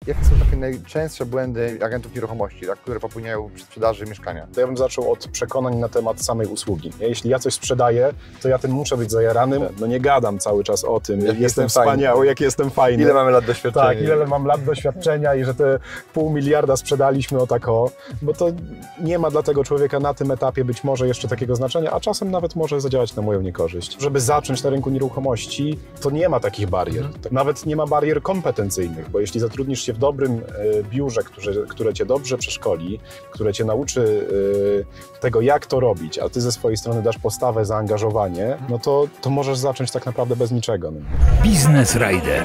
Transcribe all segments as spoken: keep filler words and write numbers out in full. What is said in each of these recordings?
Jakie są takie najczęstsze błędy agentów nieruchomości, tak, które popełniają przy sprzedaży mieszkania? To ja bym zaczął od przekonań na temat samej usługi. Jeśli ja coś sprzedaję, to ja tym muszę być zajaranym. No nie gadam cały czas o tym, jak jestem wspaniały, jak jestem fajny. Ile mamy lat doświadczenia. Tak, ile mam lat doświadczenia i że te pół miliarda sprzedaliśmy o tak o, bo to nie ma dla tego człowieka na tym etapie być może jeszcze takiego znaczenia, a czasem nawet może zadziałać na moją niekorzyść. Żeby zacząć na rynku nieruchomości, to nie ma takich barier. Mhm. Nawet nie ma barier kompetencyjnych, bo jeśli zatrudnisz się w dobrym biurze, które, które cię dobrze przeszkoli, które cię nauczy tego, jak to robić, a ty ze swojej strony dasz postawę, zaangażowanie, no to, to możesz zacząć tak naprawdę bez niczego. No. Business Rider.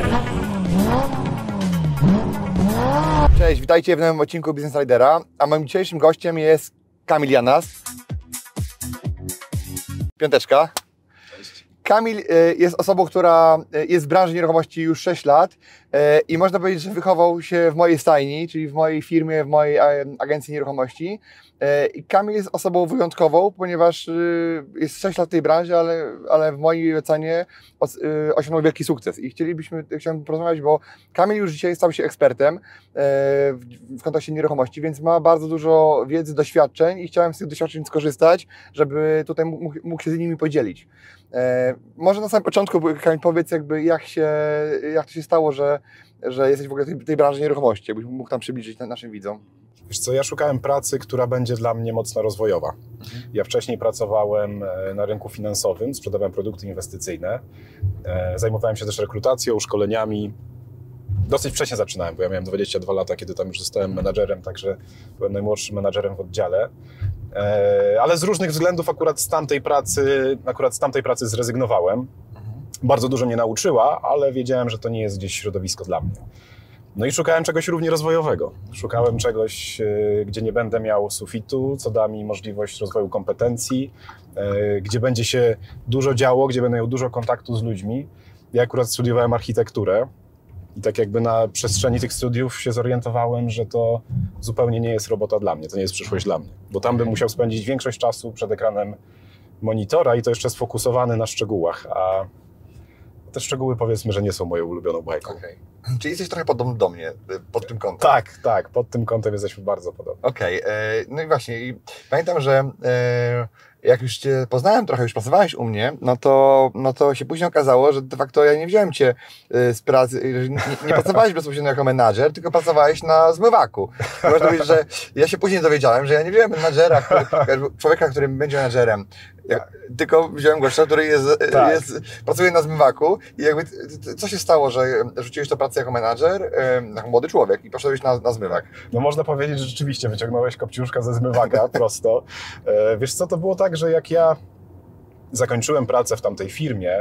Cześć, witajcie w nowym odcinku Business Ridera, a moim dzisiejszym gościem jest Kamil Janas. Piąteczka. Kamil jest osobą, która jest w branży nieruchomości już sześć lat i można powiedzieć, że wychował się w mojej stajni, czyli w mojej firmie, w mojej agencji nieruchomości. I Kamil jest osobą wyjątkową, ponieważ jest sześć lat w tej branży, ale, ale w mojej ocenie osiągnął wielki sukces. I chcielibyśmy, chciałem porozmawiać, bo Kamil już dzisiaj stał się ekspertem w kontekście nieruchomości, więc ma bardzo dużo wiedzy, doświadczeń i chciałem z tych doświadczeń skorzystać, żeby tutaj mógł, mógł się z nimi podzielić. Może na samym początku, Kamil, powiedz jakby jak, się, jak to się stało, że, że jesteś w ogóle w tej, tej branży nieruchomości, jakbyś mógł tam przybliżyć naszym widzom. Wiesz co, ja szukałem pracy, która będzie dla mnie mocno rozwojowa. Mhm. Ja wcześniej pracowałem na rynku finansowym, sprzedawałem produkty inwestycyjne, zajmowałem się też rekrutacją, szkoleniami. Dosyć wcześnie zaczynałem, bo ja miałem dwadzieścia dwa lata, kiedy tam już zostałem menadżerem, także byłem najmłodszym menadżerem w oddziale. Ale z różnych względów akurat z tamtej pracy, akurat z tamtej pracy zrezygnowałem. Mhm. Bardzo dużo mnie nauczyła, ale wiedziałem, że to nie jest gdzieś środowisko dla mnie. No i szukałem czegoś równie rozwojowego. Szukałem czegoś, gdzie nie będę miał sufitu, co da mi możliwość rozwoju kompetencji, gdzie będzie się dużo działo, gdzie będę miał dużo kontaktu z ludźmi. Ja akurat studiowałem architekturę i tak jakby na przestrzeni tych studiów się zorientowałem, że to zupełnie nie jest robota dla mnie, to nie jest przyszłość dla mnie. Bo tam bym musiał spędzić większość czasu przed ekranem monitora i to jeszcze sfokusowany na szczegółach, a te szczegóły, powiedzmy, że nie są moją ulubioną bajką. Okay. Czyli jesteś trochę podobny do mnie pod tym kątem. Tak, tak, pod tym kątem jesteśmy bardzo podobni. Okej, okay. No i właśnie, i pamiętam, że jak już Cię poznałem trochę, już pracowałeś u mnie, no to, no to się później okazało, że de facto ja nie wziąłem Cię z pracy, nie, nie pracowałeś bezpośrednio jako menadżer, tylko pracowałeś na zmywaku. I można powiedzieć, że ja się później dowiedziałem, że ja nie wziąłem menadżera, który, człowieka, który będzie menadżerem, tak. Tylko wziąłem gościa, który jest, tak. jest, pracuje na zmywaku i jakby co się stało, że rzuciłeś tę pracę jako menadżer, jako młody człowiek i poszedłeś na, na zmywak? No można powiedzieć, że rzeczywiście wyciągnąłeś kopciuszka ze zmywaka prosto. Wiesz co, to było tak, że jak ja zakończyłem pracę w tamtej firmie,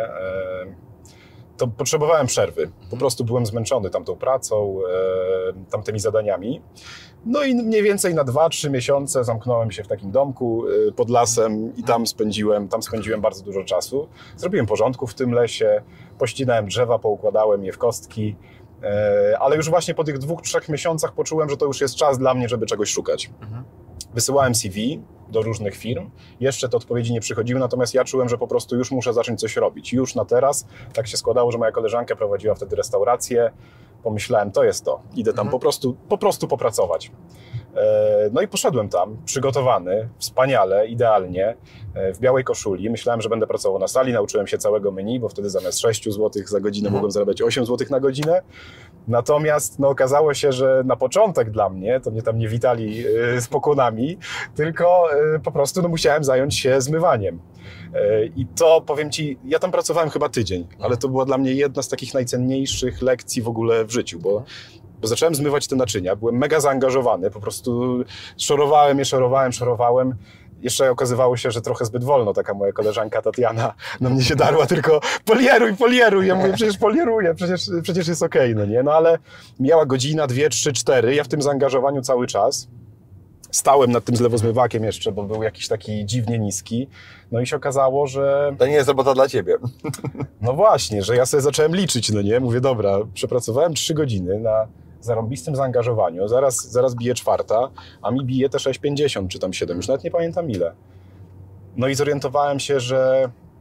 to potrzebowałem przerwy. Po prostu byłem zmęczony tamtą pracą, tamtymi zadaniami. No i mniej więcej na dwa trzy miesiące zamknąłem się w takim domku pod lasem i tam spędziłem, tam spędziłem bardzo dużo czasu. Zrobiłem porządku w tym lesie, pościnałem drzewa, poukładałem je w kostki, ale już właśnie po tych dwóch, trzech miesiącach poczułem, że to już jest czas dla mnie, żeby czegoś szukać. Mhm. Wysyłałem C V do różnych firm, jeszcze te odpowiedzi nie przychodziły, natomiast ja czułem, że po prostu już muszę zacząć coś robić. Już na teraz, tak się składało, że moja koleżanka prowadziła wtedy restaurację, pomyślałem, to jest to, idę tam mhm. po prostu, po prostu popracować. No i poszedłem tam, przygotowany, wspaniale, idealnie, w białej koszuli. Myślałem, że będę pracował na sali, nauczyłem się całego menu, bo wtedy zamiast sześć złotych za godzinę mhm. mogłem zarabiać osiem złotych na godzinę. Natomiast no, okazało się, że na początek dla mnie, to mnie tam nie witali z pokonami, tylko po prostu no, musiałem zająć się zmywaniem. I to, powiem Ci, ja tam pracowałem chyba tydzień, ale to była dla mnie jedna z takich najcenniejszych lekcji w ogóle w życiu, bo Bo zacząłem zmywać te naczynia, byłem mega zaangażowany, po prostu szorowałem je, szorowałem, szorowałem. Jeszcze okazywało się, że trochę zbyt wolno taka moja koleżanka Tatiana na mnie się darła, tylko polieruj, polieruj. Ja mówię, przecież polieruję, przecież, przecież jest okej, no nie? No ale miała godzina, dwie, trzy, cztery, ja w tym zaangażowaniu cały czas. Stałem nad tym zlewozmywakiem jeszcze, bo był jakiś taki dziwnie niski. No i się okazało, że... To nie jest robota dla Ciebie. No właśnie, że ja sobie zacząłem liczyć, no nie? Mówię, dobra, przepracowałem trzy godziny na zarąbistym zaangażowaniu, zaraz, zaraz bije czwarta, a mi bije te sześć pięćdziesiąt czy tam siedem, już nawet nie pamiętam ile. No i zorientowałem się, że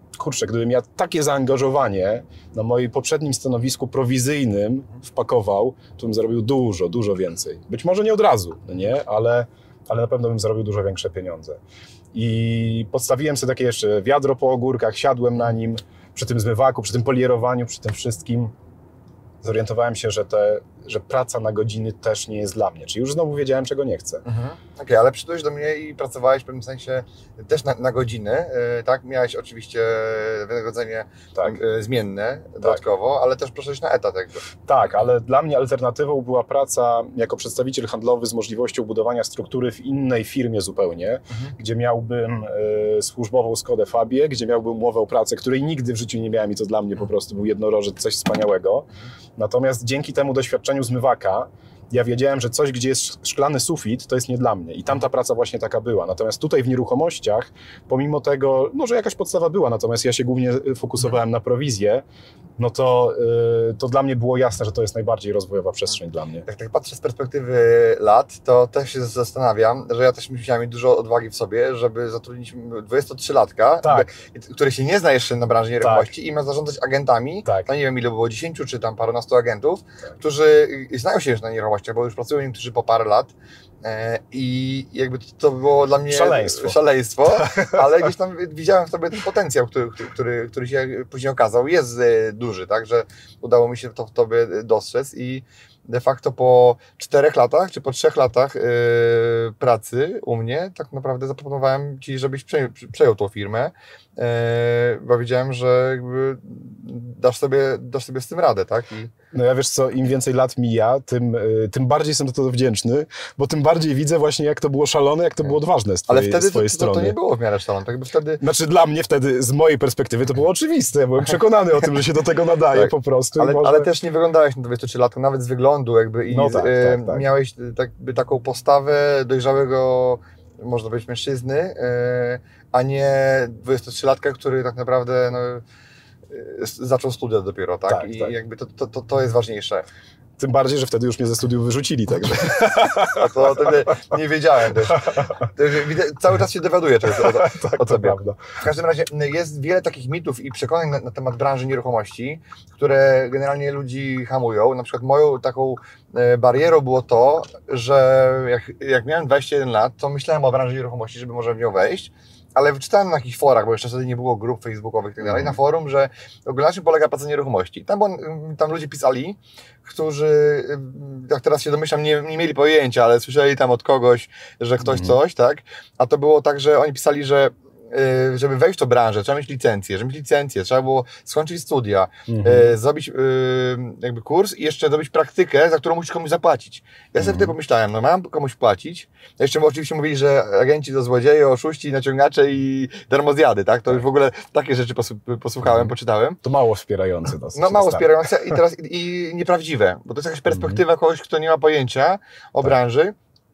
kurczę, gdybym ja takie zaangażowanie na moim poprzednim stanowisku prowizyjnym wpakował, to bym zarobił dużo, dużo więcej. Być może nie od razu, no nie? Ale, ale na pewno bym zarobił dużo większe pieniądze. I podstawiłem sobie takie jeszcze wiadro po ogórkach, siadłem na nim, przy tym zmywaku, przy tym polierowaniu, przy tym wszystkim. Zorientowałem się, że, te, że praca na godziny też nie jest dla mnie. Czyli już znowu wiedziałem, czego nie chcę. Mhm. Okej, okay, ale przyszedłeś do mnie i pracowałeś w pewnym sensie też na, na godziny, yy, tak? Miałeś oczywiście wynagrodzenie tak. yy, zmienne dodatkowo, tak. ale też poszedłeś na etat jakby. Tak, ale dla mnie alternatywą była praca jako przedstawiciel handlowy z możliwością budowania struktury w innej firmie zupełnie, mhm. gdzie miałbym yy, służbową Skodę Fabię, gdzie miałbym umowę o pracę, której nigdy w życiu nie miałem i to dla mnie po prostu był jednorożec, coś wspaniałego. Natomiast dzięki temu doświadczeniu zmywaka ja wiedziałem, że coś, gdzie jest szklany sufit, to jest nie dla mnie. I tamta praca właśnie taka była. Natomiast tutaj w nieruchomościach, pomimo tego, no, że jakaś podstawa była, natomiast ja się głównie fokusowałem na prowizję, no to, yy, to dla mnie było jasne, że to jest najbardziej rozwojowa przestrzeń dla mnie. Jak tak patrzę z perspektywy lat, to też się zastanawiam, że ja też musiałem mieć dużo odwagi w sobie, żeby zatrudnić dwudziestotrzylatka, tak. który się nie zna jeszcze na branży nieruchomości tak. i ma zarządzać agentami, tak. no nie wiem ile było, dziesięciu czy tam parunastu agentów, tak. którzy znają się już na nieruchomościach, bo już pracują niektórzy po parę lat. I jakby to było dla mnie szaleństwo, szaleństwo ale gdzieś tam widziałem w sobie ten potencjał, który, który, który się później okazał, jest duży, tak, że udało mi się to w tobie dostrzec i de facto po czterech latach, czy po trzech latach yy, pracy u mnie, tak naprawdę zaproponowałem ci, żebyś prze, przejął tą firmę, yy, bo wiedziałem, że jakby dasz sobie, dasz sobie z tym radę, tak? I... No ja wiesz co, im więcej lat mija, tym, tym bardziej jestem za to wdzięczny, bo tym bardziej widzę właśnie, jak to było szalone, jak to było odważne z twojej, Ale wtedy z twojej to, strony. to, to nie było w miarę szalone, tak jakby wtedy... Znaczy dla mnie wtedy, z mojej perspektywy, to było oczywiste, ja byłem przekonany o tym, że się do tego nadaje tak. po prostu. Ale, może... ale też nie wyglądałeś na dwadzieścia trzy lata, nawet z wyglądu jakby i no tak, e, tak, tak. miałeś tak, taką postawę dojrzałego, można powiedzieć, mężczyzny, e, a nie dwudziestotrzylatka, który tak naprawdę no, zaczął studia dopiero, tak? tak I tak. jakby to, to, to jest ważniejsze. Tym bardziej, że wtedy już mnie ze studiów wyrzucili, także. A to wtedy nie wiedziałem też. Cały czas się dowiaduję czegoś o, tak, o tobie. Prawda. W każdym razie jest wiele takich mitów i przekonań na, na temat branży nieruchomości, które generalnie ludzi hamują. Na przykład moją taką barierą było to, że jak, jak miałem dwadzieścia jeden lat, to myślałem o branży nieruchomości, żeby może w nią wejść. Ale wyczytałem na jakichś forach, bo jeszcze wtedy nie było grup facebookowych i tak dalej, na forum, że na czym polega praca nieruchomości. Tam, tam ludzie pisali, którzy, jak teraz się domyślam, nie, nie mieli pojęcia, ale słyszeli tam od kogoś, że ktoś mm. coś, tak? A to było tak, że oni pisali, że żeby wejść w tę branżę, trzeba mieć licencję, żeby mieć licencję, trzeba było skończyć studia, mm-hmm. e, zrobić e, jakby kurs i jeszcze zrobić praktykę, za którą musisz komuś zapłacić. Ja sobie mm-hmm. wtedy pomyślałem, no mam komuś płacić. Jeszcze oczywiście mówili, że agenci to złodzieje, oszuści, naciągacze i darmozjady, tak? To już w ogóle takie rzeczy posłuchałem, mm-hmm. poczytałem. To mało wspierające dosyć. No mało wspierające i teraz i, i nieprawdziwe, bo to jest jakaś perspektywa mm-hmm. kogoś, kto nie ma pojęcia o tak. branży.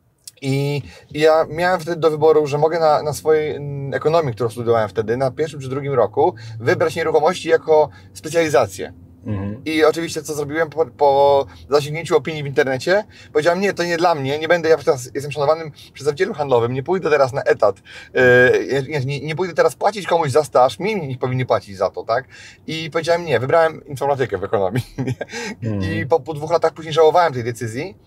I, I ja miałem wtedy do wyboru, że mogę na, na swojej ekonomii, którą studiowałem wtedy, na pierwszym czy drugim roku, wybrać nieruchomości jako specjalizację. Mhm. I oczywiście co zrobiłem po, po zasięgnięciu opinii w internecie, powiedziałem, nie, to nie dla mnie, nie będę, ja teraz jestem szanowanym przedstawicielem handlowym, nie pójdę teraz na etat, yy, nie, nie pójdę teraz płacić komuś za staż, mi nie powinni płacić za to, tak? I powiedziałem, nie, wybrałem informatykę w ekonomii. Mhm. I po, po dwóch latach później żałowałem tej decyzji,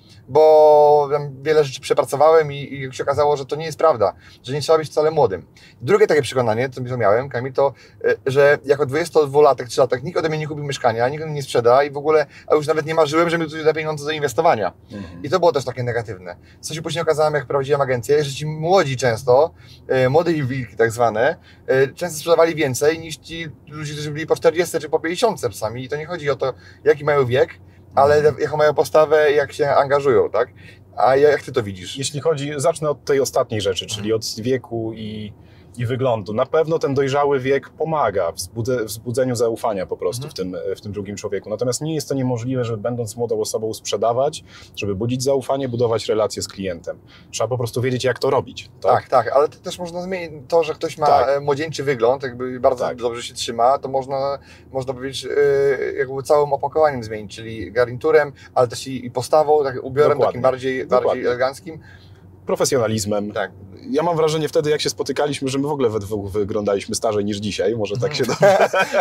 bo tam wiele rzeczy przepracowałem i, i się okazało, że to nie jest prawda, że nie trzeba być wcale młodym. Drugie takie przekonanie, co miałem, Kamil, to, że jako dwudziestodwulatek, trzylatek nikt ode mnie nie kupił mieszkania, nikt nie sprzeda i w ogóle, a już nawet nie marzyłem, że mi ktoś da pieniądze do inwestowania. Mhm. I to było też takie negatywne. Co się później okazałem, jak prowadziłem agencję, że ci młodzi często, e, młode i wilki tak zwane, e, często sprzedawali więcej niż ci ludzie, którzy byli po czterdziestce czy po pięćdziesiątce czasami. I to nie chodzi o to, jaki mają wiek, ale jaką mają postawę, jak się angażują, tak? A jak ty to widzisz? Jeśli chodzi, zacznę od tej ostatniej rzeczy, czyli od wieku i, i wyglądu. Na pewno ten dojrzały wiek pomaga w wzbudze, wzbudzeniu zaufania po prostu mhm. w, tym, w tym drugim człowieku. Natomiast nie jest to niemożliwe, żeby będąc młodą osobą sprzedawać, żeby budzić zaufanie, budować relacje z klientem. Trzeba po prostu wiedzieć, jak to robić. Tak, tak, tak, ale to też można zmienić to, że ktoś ma tak. młodzieńczy wygląd, jakby bardzo tak. dobrze się trzyma, to można, można powiedzieć, jakby całym opakowaniem zmienić, czyli garniturem, ale też i postawą, tak, ubiorem Dokładnie. takim bardziej, bardziej eleganckim. profesjonalizmem. Tak. Ja mam wrażenie wtedy, jak się spotykaliśmy, że my w ogóle we dwóch wyglądaliśmy starzej niż dzisiaj. Może tak się dobrze...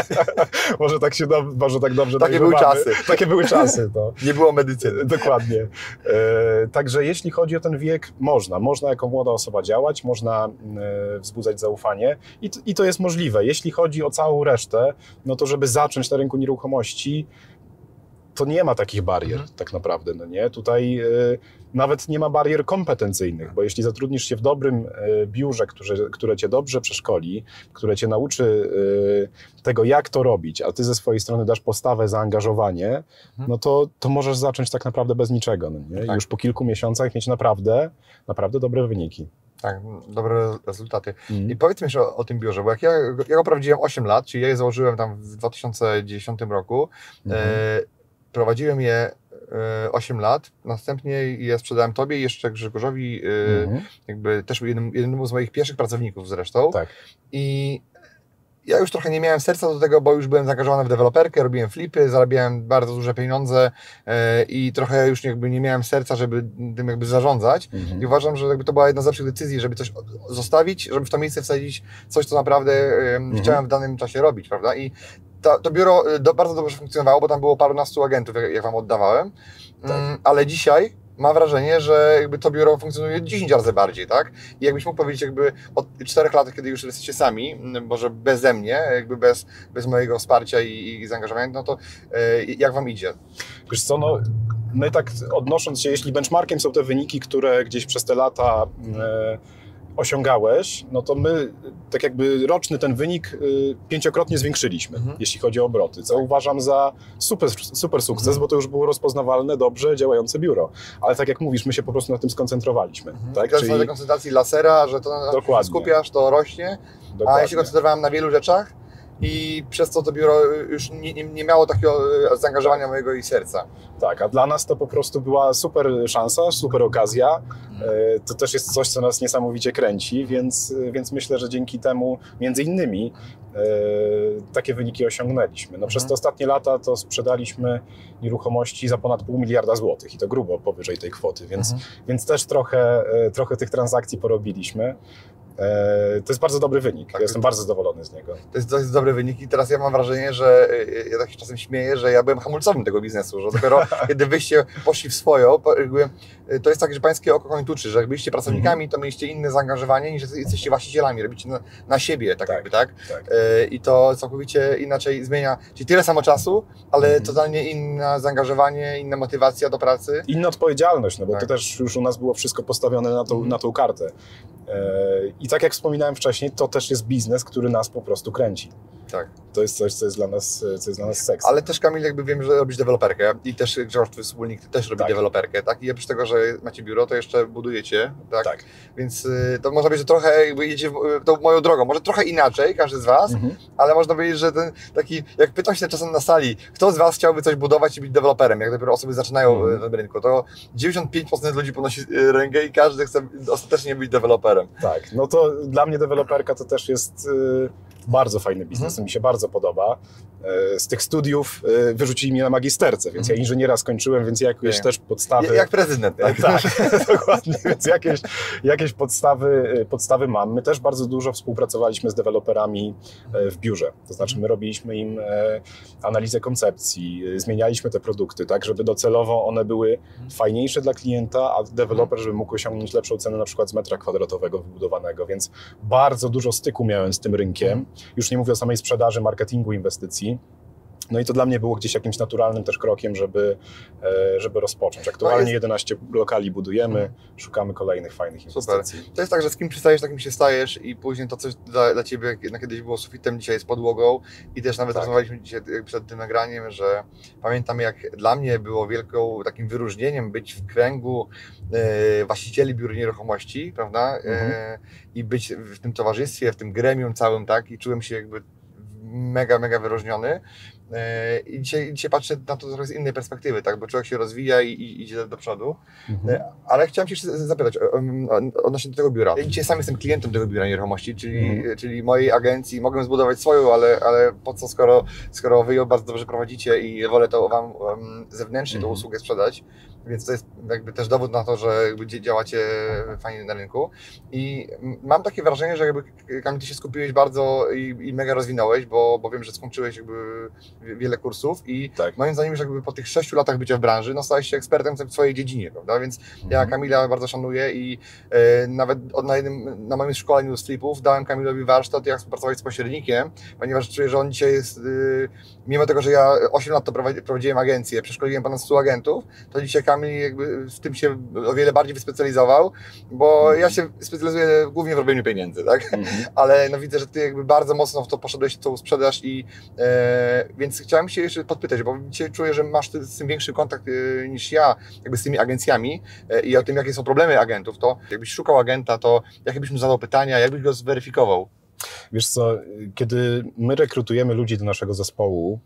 może tak się do... może tak dobrze Takie były czasy. Takie były czasy. To. Nie było medycyny. Dokładnie. E, także jeśli chodzi o ten wiek, można. Można jako młoda osoba działać, można e, wzbudzać zaufanie i, i to jest możliwe. Jeśli chodzi o całą resztę, no to żeby zacząć na rynku nieruchomości, to nie ma takich barier mhm. tak naprawdę, no nie? Tutaj y, nawet nie ma barier kompetencyjnych, bo jeśli zatrudnisz się w dobrym y, biurze, które, które cię dobrze przeszkoli, które cię nauczy y, tego, jak to robić, a ty ze swojej strony dasz postawę, zaangażowanie, mhm. no to, to możesz zacząć tak naprawdę bez niczego, no nie? Tak. Już po kilku miesiącach mieć naprawdę, naprawdę dobre wyniki. Tak, dobre rezultaty. Mm. I powiedz mi jeszcze o, o tym biurze, bo jak ja, ja go prowadziłem osiem lat, czyli ja je założyłem tam w dwa tysiące dziesiątym roku, mm. e, prowadziłem je e, osiem lat, następnie je sprzedałem Tobie i jeszcze Grzegorzowi, e, mm. jakby też jednym, jednemu z moich pierwszych pracowników zresztą. Tak. I ja już trochę nie miałem serca do tego, bo już byłem zaangażowany w deweloperkę, robiłem flipy, zarabiałem bardzo duże pieniądze e, i trochę już jakby nie miałem serca, żeby tym jakby zarządzać. Mm-hmm. I uważam, że jakby to była jedna z lepszych decyzji, żeby coś zostawić, żeby w to miejsce wsadzić coś, co naprawdę e, mm-hmm. chciałem w danym czasie robić, prawda? I to, to biuro do, bardzo dobrze funkcjonowało, bo tam było parunastu agentów, jak, jak Wam oddawałem, tak. mm, ale dzisiaj mam wrażenie, że jakby to biuro funkcjonuje dziesięć razy bardziej, tak? I jakbyś mógł powiedzieć jakby od czterech lat, kiedy już jesteście sami, może beze mnie, jakby bez, bez mojego wsparcia i, i zaangażowania, no to e, jak Wam idzie? Wiesz co, no my tak odnosząc się, jeśli benchmarkiem są te wyniki, które gdzieś przez te lata e, osiągałeś, no to my tak jakby roczny ten wynik y, pięciokrotnie zwiększyliśmy, mhm. jeśli chodzi o obroty, co tak. uważam za super, super sukces, mhm. bo to już było rozpoznawalne, dobrze działające biuro. Ale tak jak mówisz, my się po prostu na tym skoncentrowaliśmy. Mhm. Tak? I to jest Czyli... koncentracji lasera, że to na skupiasz, to rośnie, Dokładnie. a ja się koncentrowałem na wielu rzeczach i przez to to biuro już nie, nie, nie miało takiego zaangażowania mojego i serca. Tak, a dla nas to po prostu była super szansa, super okazja. To też jest coś, co nas niesamowicie kręci, więc, więc myślę, że dzięki temu między innymi e, takie wyniki osiągnęliśmy. No, przez te ostatnie lata to sprzedaliśmy nieruchomości za ponad pół miliarda złotych i to grubo powyżej tej kwoty, więc, mhm. więc też trochę, trochę tych transakcji porobiliśmy. To jest bardzo dobry wynik. Tak, ja jestem bardzo zadowolony z niego. To jest, to jest dobry wynik i teraz ja mam wrażenie, że ja tak się czasem śmieję, że ja byłem hamulcowym tego biznesu, że dopiero kiedy wyście poszli w swoją, to jest tak, że pańskie oko koń tuczy, że jak byliście pracownikami, to mieliście inne zaangażowanie niż jesteście właścicielami, robicie na, na siebie, tak, tak jakby, tak? tak? I to całkowicie inaczej zmienia, czyli tyle samo czasu, ale mhm. totalnie inne zaangażowanie, inna motywacja do pracy. Inna odpowiedzialność, no bo tak. to też już u nas było wszystko postawione na tą, mhm. na tą kartę. I tak jak wspominałem wcześniej, to też jest biznes, który nas po prostu kręci. Tak. To jest coś, co jest dla nas, co jest dla nas seks. Ale też, Kamil, jakby wiem, że robisz deweloperkę i też Grzegorz, twój wspólnik, też robi tak. deweloperkę, tak? I oprócz tego, że macie biuro, to jeszcze budujecie, tak? Tak. Więc y, to można powiedzieć, że trochę jakby jedziecie tą moją drogą, może trochę inaczej, każdy z Was, mhm. ale można powiedzieć, że ten taki, jak pytam się czasem na sali, kto z Was chciałby coś budować i być deweloperem, jak dopiero osoby zaczynają mhm. w tym rynku, to dziewięćdziesiąt pięć procent ludzi podnosi rękę i każdy chce ostatecznie być deweloperem. Tak, no to dla mnie deweloperka to też jest y, bardzo fajny biznes, mhm. mi się bardzo podoba. Z tych studiów wyrzucili mnie na magisterce, więc ja inżyniera skończyłem, więc jakieś Nie. też podstawy... Jak prezydent, tak? Tak, dokładnie, więc jakieś, jakieś podstawy, podstawy mam. My też bardzo dużo współpracowaliśmy z deweloperami w biurze, to znaczy my robiliśmy im analizę koncepcji, zmienialiśmy te produkty, tak, żeby docelowo one były fajniejsze dla klienta, a deweloper, żeby mógł osiągnąć lepszą cenę na przykład z metra kwadratowego wybudowanego, więc bardzo dużo styku miałem z tym rynkiem, już nie mówię o samej sprzedaży, marketingu, inwestycji. No i to dla mnie było gdzieś jakimś naturalnym też krokiem, żeby, żeby rozpocząć. Aktualnie no jest... jedenaście lokali budujemy, hmm. szukamy kolejnych fajnych inwestycji. Super. To jest tak, że z kim przystajesz, takim się stajesz i później to coś dla, dla Ciebie na kiedyś było sufitem, dzisiaj jest podłogą i też nawet tak. rozmawialiśmy dzisiaj przed tym nagraniem, że pamiętam, jak dla mnie było wielką takim wyróżnieniem być w kręgu e, właścicieli biur nieruchomości, prawda? Hmm. E, i być w tym towarzystwie, w tym gremium całym, tak? I czułem się jakby mega, mega wyróżniony. I dzisiaj, dzisiaj patrzę na to trochę z innej perspektywy, tak? Bo człowiek się rozwija i, i idzie do przodu. Mhm. Ale chciałem Cię jeszcze zapytać odnośnie do tego biura. Ja dzisiaj sam jestem klientem tego biura nieruchomości, czyli, mhm. czyli mojej agencji. Mogę zbudować swoją, ale, ale po co, skoro, skoro Wy ją bardzo dobrze prowadzicie i wolę to Wam um, zewnętrznie mhm. tą usługę sprzedać. Więc to jest jakby też dowód na to, że jakby działacie fajnie na rynku. I mam takie wrażenie, że jakby Kamil, Ty się skupiłeś bardzo i, i mega rozwinąłeś, bo, bo wiem, że skończyłeś jakby wiele kursów i tak. moim zdaniem, że jakby po tych sześciu latach bycia w branży, no stałeś się ekspertem w swojej dziedzinie, prawda? Więc mhm. ja Kamila bardzo szanuję i e, nawet od, na, jednym, na moim szkoleniu z flipów dałem Kamilowi warsztat, jak współpracować z pośrednikiem, ponieważ czuję, że on dzisiaj jest, y, mimo tego, że ja osiem lat to prowadzi, prowadziłem agencję, przeszkoliłem ponad stu agentów, to dzisiaj Kamil jakby w tym się o wiele bardziej wyspecjalizował, bo mhm. ja się specjalizuję głównie w robieniu pieniędzy, tak? Mhm. Ale no widzę, że Ty jakby bardzo mocno w to poszedłeś, w tą sprzedaż i e, więc chciałem się jeszcze podpytać, bo dzisiaj czuję, że masz ty, z tym większy kontakt e, niż ja, jakby z tymi agencjami e, i o tym, jakie są problemy agentów, to jakbyś szukał agenta, to jakie byś mu zadał pytania, jak byś go zweryfikował? Wiesz co, kiedy my rekrutujemy ludzi do naszego zespołu,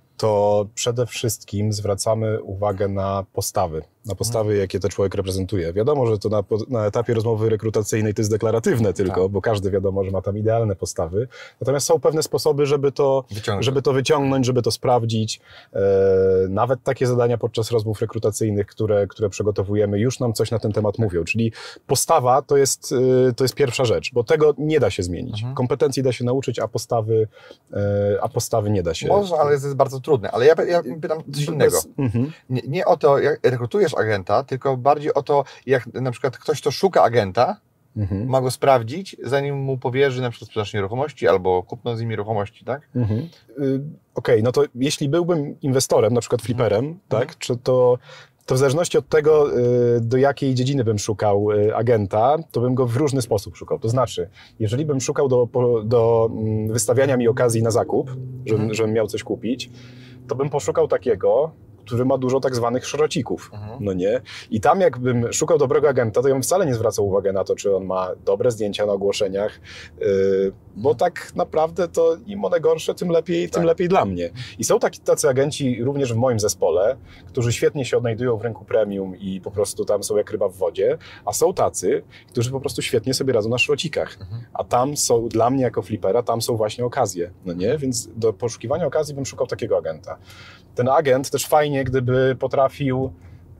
to przede wszystkim zwracamy uwagę na postawy, na postawy, hmm. jakie ten człowiek reprezentuje. Wiadomo, że to na, na etapie rozmowy rekrutacyjnej to jest deklaratywne tylko, tak. bo każdy wiadomo, że ma tam idealne postawy. Natomiast są pewne sposoby, żeby to wyciągnąć, żeby to, wyciągnąć, żeby to sprawdzić. E, nawet takie zadania podczas rozmów rekrutacyjnych, które, które przygotowujemy, już nam coś na ten temat mówią. Czyli postawa to jest, to jest pierwsza rzecz, bo tego nie da się zmienić. Hmm. Kompetencji da się nauczyć, a postawy, e, a postawy nie da się. Można, ale to jest bardzo trudne. Ale ja, ja pytam coś innego. Bez, mm-hmm. nie, nie o to, jak rekrutujesz agenta, tylko bardziej o to, jak na przykład ktoś, kto szuka agenta, mm-hmm. ma go sprawdzić, zanim mu powierzy na przykład sprzedaż nieruchomości albo kupno z nim nieruchomości, tak? Mm-hmm. Y, Okej, okay, no to jeśli byłbym inwestorem, na przykład fliperem, mm-hmm. tak, czy to to w zależności od tego, do jakiej dziedziny bym szukał agenta, to bym go w różny sposób szukał. To znaczy, jeżeli bym szukał do, do wystawiania mi okazji na zakup, żebym, żebym miał coś kupić, to bym poszukał takiego, który ma dużo tak zwanych szrocików, mhm. no nie? I tam jakbym szukał dobrego agenta, to ja bym wcale nie zwracał uwagi na to, czy on ma dobre zdjęcia na ogłoszeniach, yy, bo tak naprawdę to im one gorsze, tym lepiej, tak. tym lepiej dla mnie. I są taki, tacy agenci również w moim zespole, którzy świetnie się odnajdują w rynku premium i po prostu tam są jak ryba w wodzie, a są tacy, którzy po prostu świetnie sobie radzą na szrocikach. Mhm. A tam są, dla mnie jako flipera, tam są właśnie okazje, no nie? Więc do poszukiwania okazji bym szukał takiego agenta. Ten agent też fajnie, gdyby potrafił,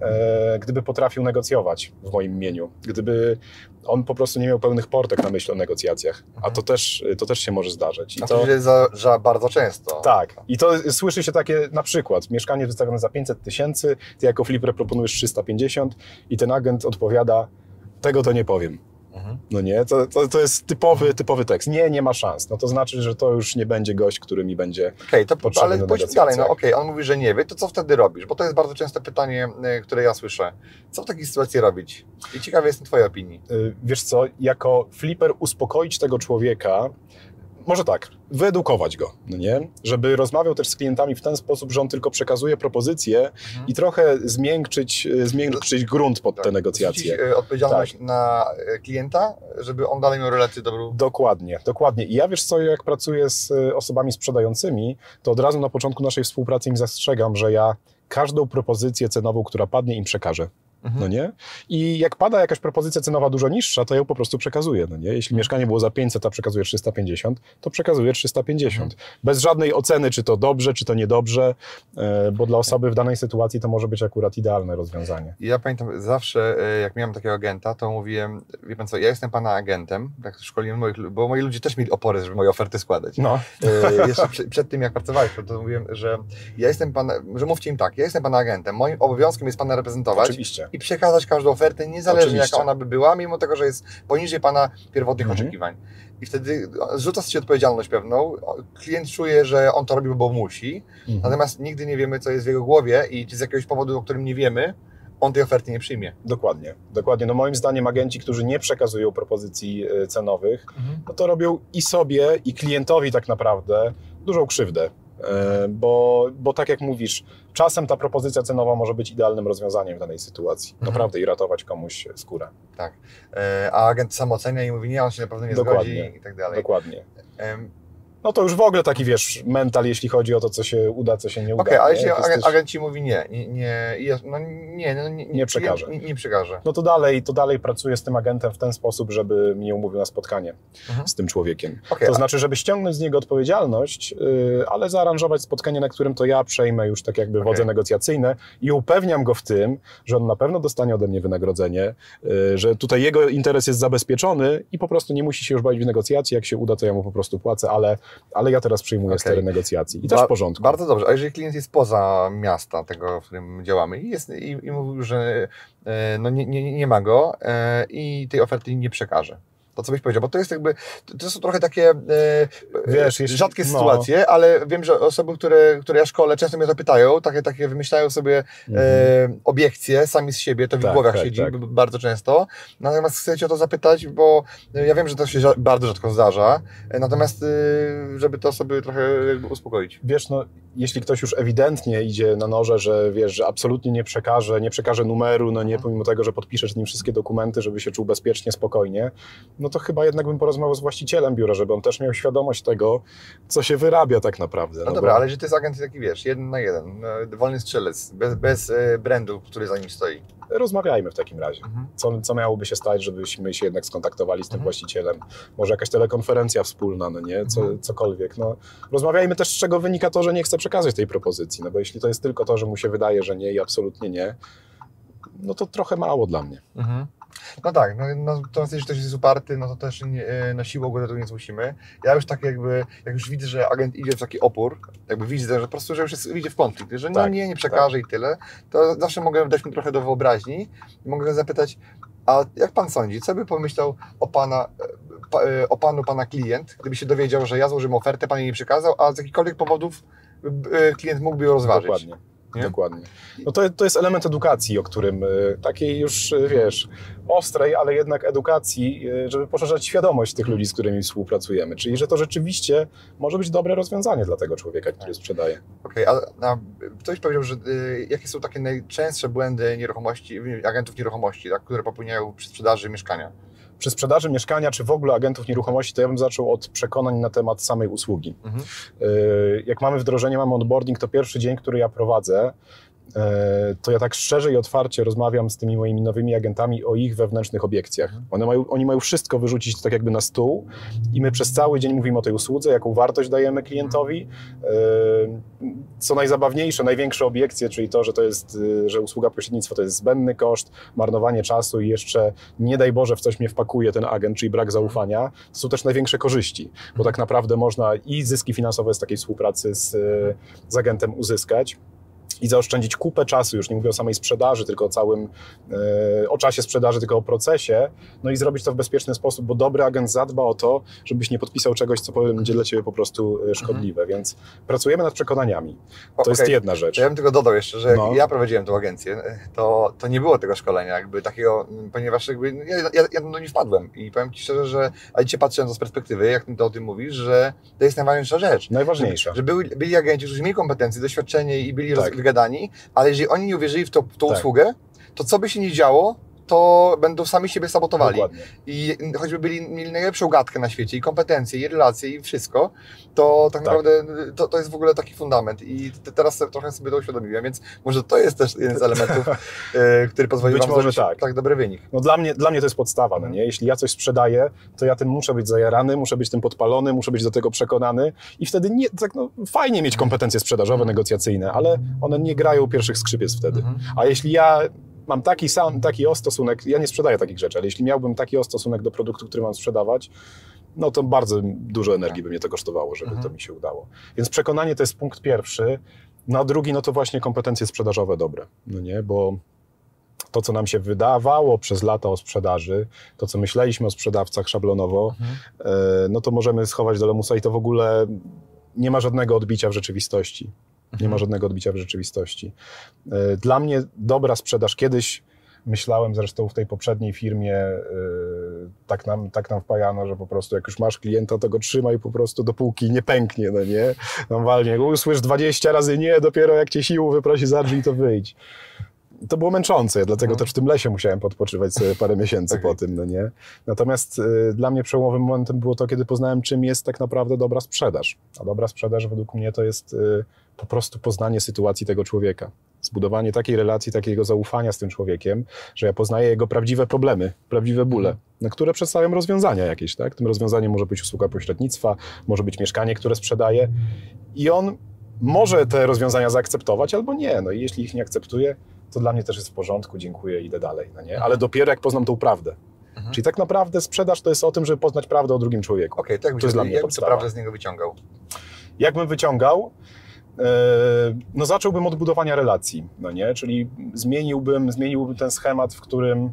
e, gdyby potrafił negocjować w moim imieniu, gdyby on po prostu nie miał pełnych portek na myśl o negocjacjach, a to też, to też się może zdarzyć. I a to jest za, za bardzo często. Tak. I to słyszy się takie, na przykład, mieszkanie wystawione za pięćset tysięcy, ty jako flipper proponujesz trzysta pięćdziesiąt i ten agent odpowiada, tego to nie powiem. Mhm. No nie, to, to, to jest typowy, typowy tekst. Nie, nie ma szans. No to znaczy, że to już nie będzie gość, który mi będzie Okej, okay, to ale pójdźmy dalej. No okej, okay, on mówi, że nie wie, to co wtedy robisz? Bo to jest bardzo częste pytanie, które ja słyszę. Co w takiej sytuacji robić? I ciekawy jestem twojej opinii. Wiesz co, jako flipper uspokoić tego człowieka, może tak, wyedukować go, no nie? Żeby rozmawiał też z klientami w ten sposób, że on tylko przekazuje propozycje mhm. i trochę zmiękczyć, zmiękczyć grunt pod tak. te negocjacje. Zrzucić odpowiedzialność tak. na klienta, żeby on dalej miał relację dobrą. Dokładnie, dokładnie. I ja wiesz co, jak pracuję z osobami sprzedającymi, to od razu na początku naszej współpracy im zastrzegam, że ja każdą propozycję cenową, która padnie, im przekażę. Mhm. No nie? I jak pada jakaś propozycja cenowa dużo niższa, to ją po prostu przekazuję, no nie? Jeśli mhm. mieszkanie było za pięćset, a przekazuję trzysta pięćdziesiąt, to przekazuję trzysta pięćdziesiąt. Mhm. Bez żadnej oceny, czy to dobrze, czy to niedobrze, bo dla osoby w danej sytuacji to może być akurat idealne rozwiązanie. Ja pamiętam zawsze, jak miałem takiego agenta, to mówiłem, wie pan co, ja jestem pana agentem, tak szkoliłem moich, bo moi ludzie też mieli opory, żeby moje oferty składać. No. Jeszcze przed, przed tym, jak pracowałeś, to mówiłem, że ja jestem pana, że mówcie im tak, ja jestem pana agentem, moim obowiązkiem jest pana reprezentować. Oczywiście. I przekazać każdą ofertę, niezależnie Oczywiście. jaka ona by była, mimo tego, że jest poniżej pana pierwotnych mhm. oczekiwań. I wtedy zrzuca się odpowiedzialność pewną, klient czuje, że on to robi, bo musi, mhm. natomiast nigdy nie wiemy, co jest w jego głowie i czy z jakiegoś powodu, o którym nie wiemy, on tej oferty nie przyjmie. Dokładnie, dokładnie. No moim zdaniem agenci, którzy nie przekazują propozycji cenowych, mhm. no to robią i sobie, i klientowi tak naprawdę dużą krzywdę. Bo, bo tak jak mówisz, czasem ta propozycja cenowa może być idealnym rozwiązaniem w danej sytuacji. Mhm. Naprawdę i ratować komuś skórę. Tak. A agent sam ocenia i mówi, nie, on się na pewno nie Dokładnie. zgodzi i tak dalej. Dokładnie. No to już w ogóle taki, wiesz, mental, jeśli chodzi o to, co się uda, co się nie uda. Okej, okay, ale jeśli agent, jesteś... agent ci mówi nie, nie, nie, no nie, no nie, nie przekaże. Nie, nie, nie przekaże. No to dalej, to dalej pracuję z tym agentem w ten sposób, żeby mnie umówił na spotkanie mhm. z tym człowiekiem. Okay, to a... znaczy, żeby ściągnąć z niego odpowiedzialność, yy, ale zaaranżować spotkanie, na którym to ja przejmę już tak jakby okay. wodze negocjacyjne i upewniam go w tym, że on na pewno dostanie ode mnie wynagrodzenie, yy, że tutaj jego interes jest zabezpieczony i po prostu nie musi się już bawić w negocjacji. Jak się uda, to ja mu po prostu płacę, ale, ale ja teraz przyjmuję okay. stery negocjacji. I też ba w porządku. Bardzo dobrze. A jeżeli klient jest poza miasta tego, w którym działamy i, jest, i, i mówił, że no nie, nie, nie ma go e, i tej oferty nie przekaże. To co byś powiedział, bo to jest jakby, to są trochę takie e, Wiesz, jeśli, rzadkie no. sytuacje, ale wiem, że osoby, które, które ja szkolę, często mnie to pytają, takie, takie wymyślają sobie mhm. e, obiekcje sami z siebie, to w tak, głowach tak, siedzi tak. bardzo często. Natomiast chcę Cię o to zapytać, bo ja wiem, że to się bardzo rzadko zdarza, natomiast e, żeby to sobie trochę uspokoić. Wiesz, no jeśli ktoś już ewidentnie idzie na noże, że wiesz, że absolutnie nie przekaże, nie przekaże numeru, no nie, pomimo tego, że podpiszesz z nim wszystkie dokumenty, żeby się czuł bezpiecznie, spokojnie, no to chyba jednak bym porozmawiał z właścicielem biura, żeby on też miał świadomość tego, co się wyrabia tak naprawdę. No, no dobra, bo... ale że to jest agent taki, wiesz, jeden na jeden, wolny strzelec, bez, bez brandu, który za nim stoi. Rozmawiajmy w takim razie. Mhm. Co, co miałoby się stać, żebyśmy się jednak skontaktowali z tym mhm. właścicielem? Może jakaś telekonferencja wspólna, no nie? Co, mhm. Cokolwiek. No, rozmawiajmy też, z czego wynika to, że nie chce przekazać tej propozycji, no bo jeśli to jest tylko to, że mu się wydaje, że nie i absolutnie nie, no to trochę mało dla mnie. Mhm. No tak, no, no to jeśli ktoś jest uparty, no to też nie, na siłę go tu nie zmusimy. Ja już tak jakby, jak już widzę, że agent idzie w taki opór, jakby widzę, że po prostu, że już jest, idzie w konflikt, że no tak, nie, nie przekaże tak. i tyle, to zawsze mogę dać mu trochę do wyobraźni i mogę go zapytać, a jak pan sądzi, co by pomyślał o pana, o panu pana klient, gdyby się dowiedział, że ja złożyłem ofertę, pan jej nie przekazał, a z jakichkolwiek powodów klient mógłby ją rozważyć? Dokładnie. Nie? Dokładnie. No to, to jest element edukacji, o którym takiej już, wiesz, ostrej, ale jednak edukacji, żeby poszerzać świadomość tych ludzi, z którymi współpracujemy. Czyli, że to rzeczywiście może być dobre rozwiązanie dla tego człowieka, który sprzedaje. Okej, okay, a, a ktoś powiedział, że y, jakie są takie najczęstsze błędy nieruchomości, agentów nieruchomości, tak, które popełniają przy sprzedaży mieszkania? Przy sprzedaży mieszkania, czy w ogóle agentów nieruchomości, to ja bym zaczął od przekonań na temat samej usługi. Mhm. Jak mamy wdrożenie, mamy onboarding, to pierwszy dzień, który ja prowadzę, to ja tak szczerze i otwarcie rozmawiam z tymi moimi nowymi agentami o ich wewnętrznych obiekcjach. One mają, oni mają wszystko wyrzucić tak jakby na stół i my przez cały dzień mówimy o tej usłudze, jaką wartość dajemy klientowi. Co najzabawniejsze, największe obiekcje, czyli to, że to jest, że usługa pośrednictwa to jest zbędny koszt, marnowanie czasu i jeszcze nie daj Boże w coś mnie wpakuje ten agent, czyli brak zaufania, to są też największe korzyści, bo tak naprawdę można i zyski finansowe z takiej współpracy z, z agentem uzyskać, i zaoszczędzić kupę czasu, już nie mówię o samej sprzedaży, tylko o całym, e, o czasie sprzedaży, tylko o procesie, no i zrobić to w bezpieczny sposób, bo dobry agent zadba o to, żebyś nie podpisał czegoś, co będzie dla Ciebie po prostu szkodliwe, mhm. więc pracujemy nad przekonaniami. To okay. jest jedna rzecz. Ja bym tylko dodał jeszcze, że no. jak ja prowadziłem tę agencję, to, to nie było tego szkolenia, jakby takiego, ponieważ jakby ja, ja, ja no nie wpadłem i powiem Ci szczerze, że, a dzisiaj patrzę z perspektywy, jak Ty o tym mówisz, że to jest najważniejsza rzecz. Najważniejsza. Że, że byli, byli agenci, którzy mieli kompetencje, doświadczenie i byli tak. wygadani, ale jeżeli oni nie uwierzyli w, to, w tą tak. usługę, to co by się nie działo, to będą sami siebie sabotowali. Dokładnie. I choćby byli, mieli najlepszą gadkę na świecie, i kompetencje, i relacje, i wszystko, to tak, tak. naprawdę to, to jest w ogóle taki fundament. I te, teraz trochę sobie to uświadomiłem, więc może to jest też jeden z elementów, y, który pozwoli Być Wam zrobić tak. tak dobry wynik. No dla mnie, dla mnie to jest podstawa, no nie? Jeśli ja coś sprzedaję, to ja tym muszę być zajarany, muszę być tym podpalony, muszę być do tego przekonany i wtedy nie, tak no, fajnie mieć kompetencje sprzedażowe, negocjacyjne, ale one nie grają pierwszych skrzypiec wtedy. Mhm. A jeśli ja mam taki sam, taki o stosunek, ja nie sprzedaję takich rzeczy, ale jeśli miałbym taki o stosunek do produktu, który mam sprzedawać, no to bardzo dużo energii by mnie to kosztowało, żeby mhm. to mi się udało. Więc przekonanie to jest punkt pierwszy, no a drugi, no to właśnie kompetencje sprzedażowe dobre, no nie, bo to, co nam się wydawało przez lata o sprzedaży, to, co myśleliśmy o sprzedawcach szablonowo, mhm. no to możemy schować do lamusa i to w ogóle nie ma żadnego odbicia w rzeczywistości. Nie ma żadnego odbicia w rzeczywistości. Dla mnie dobra sprzedaż, kiedyś myślałem, zresztą w tej poprzedniej firmie tak nam, tak nam wpajano, że po prostu jak już masz klienta, to go trzymaj po prostu dopóki nie pęknie, no nie? Normalnie usłysz dwadzieścia razy nie, dopiero jak cię siłą wyprosi za drzwi, to wyjdź. to było męczące, dlatego mhm. też w tym lesie musiałem podpoczywać sobie parę miesięcy okay. po tym, no nie? Natomiast y, dla mnie przełomowym momentem było to, kiedy poznałem, czym jest tak naprawdę dobra sprzedaż. A dobra sprzedaż według mnie to jest y, po prostu poznanie sytuacji tego człowieka. Zbudowanie takiej relacji, takiego zaufania z tym człowiekiem, że ja poznaję jego prawdziwe problemy, prawdziwe bóle, mhm. na które przedstawiam rozwiązania jakieś, tak? Tym rozwiązaniem może być usługa pośrednictwa, może być mieszkanie, które sprzedaje i on może te rozwiązania zaakceptować albo nie. No i jeśli ich nie akceptuje, to dla mnie też jest w porządku, dziękuję, idę dalej. No nie? Ale dopiero jak poznam tą prawdę. Mhm. Czyli tak naprawdę sprzedaż to jest o tym, żeby poznać prawdę o drugim człowieku. Okej, okay, tak to jest dla mnie jakbyś tę prawdę z niego wyciągał? Jakbym wyciągał? Yy, no zacząłbym od budowania relacji, no nie? Czyli zmieniłbym, zmieniłbym ten schemat, w którym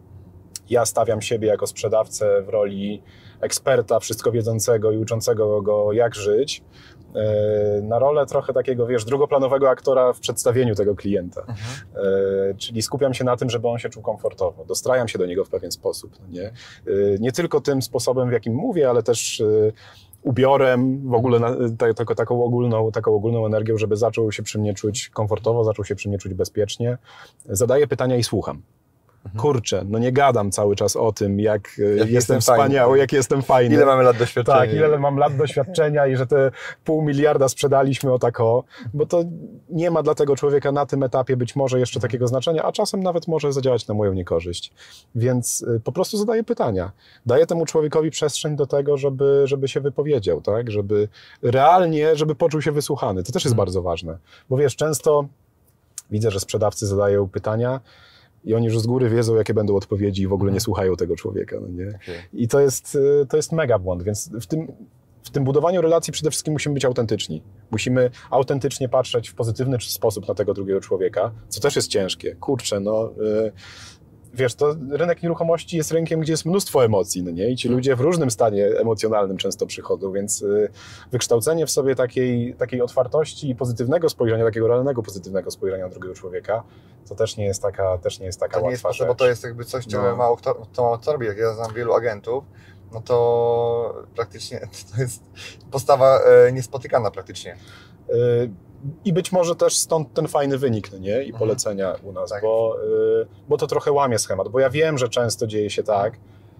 ja stawiam siebie jako sprzedawcę w roli eksperta, wszystko wiedzącego i uczącego go, jak żyć, na rolę trochę takiego, wiesz, drugoplanowego aktora w przedstawieniu tego klienta. Mhm. Czyli skupiam się na tym, żeby on się czuł komfortowo, dostrajam się do niego w pewien sposób. No nie? Nie tylko tym sposobem, w jakim mówię, ale też ubiorem, w ogóle na, ta, ta, taką, ogólną, taką ogólną energią, żeby zaczął się przy mnie czuć komfortowo, zaczął się przy mnie czuć bezpiecznie. Zadaję pytania i słucham. Kurczę, no nie gadam cały czas o tym, jak, jak jestem wspaniały, fajny. jak jestem fajny. Ile mamy lat doświadczenia. Tak, ile mam lat doświadczenia i że te pół miliarda sprzedaliśmy o tak o, bo to nie ma dla tego człowieka na tym etapie być może jeszcze takiego znaczenia, a czasem nawet może zadziałać na moją niekorzyść. Więc po prostu zadaję pytania. Daję temu człowiekowi przestrzeń do tego, żeby, żeby się wypowiedział, tak? Żeby realnie, żeby poczuł się wysłuchany. To też jest hmm. bardzo ważne, bo wiesz, często widzę, że sprzedawcy zadają pytania, i oni już z góry wiedzą, jakie będą odpowiedzi i w ogóle nie słuchają tego człowieka. No nie? Okay. I to jest, to jest mega błąd, więc w tym, w tym budowaniu relacji przede wszystkim musimy być autentyczni. Musimy autentycznie patrzeć w pozytywny sposób na tego drugiego człowieka, co też jest ciężkie. Kurczę, no... Yy, wiesz, to rynek nieruchomości jest rynkiem, gdzie jest mnóstwo emocji, no nie? I ci ludzie w różnym stanie emocjonalnym często przychodzą, więc y, wykształcenie w sobie takiej, takiej otwartości i pozytywnego spojrzenia, takiego realnego pozytywnego spojrzenia na drugiego człowieka, to też nie jest taka, też nie jest taka to nie łatwa jest rzecz. Bo to jest jakby coś, czego no. mało kto, kto, kto robi. Jak ja znam wielu agentów, no to praktycznie to jest postawa e, niespotykana praktycznie. Y, I być może też stąd ten fajny wynik, no nie? I polecenia mhm. u nas, tak. bo, y, bo to trochę łamie schemat, bo ja wiem, że często dzieje się tak,